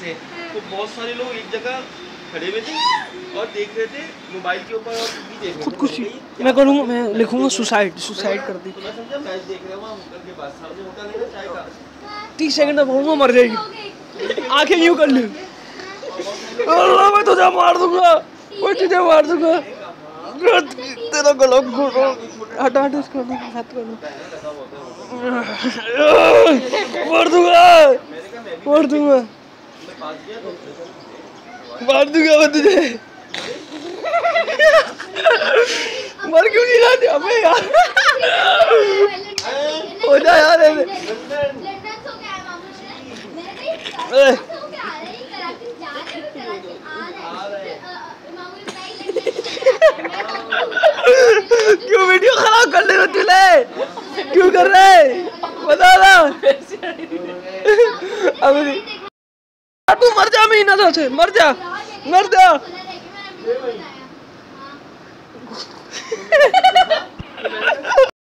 से, तो बहुत सारे लोग एक जगह खड़े हुए थे और देख रहे थे मोबाइल के ऊपर और टीवी देख रहे थे। खुदकुशी मैं करूँगा, मैं लिखूंगा सुसाइड कर दी। तो मैं समझा मैच देख रहे वहाँ होटल के पास, सामने होटल है ना चाय का। 30 सेकंड में बोलूँगा मर जाएगी, आंखें यूं कर ली, अल्लाह मैं तुझे मार दूंगा, मैं तुझे मार दूंगा, तेरा गला घोटो, हटा इसको, हाथ कर लो, मार दूंगा मैं तुझे, मर क्यों नहीं जाते अबे यार, हो जा यार, क्यों वीडियो खराब कर रहे हो तुले, क्यों कर रहे बता ना, अभी तू मर जा, महीना से मर जा।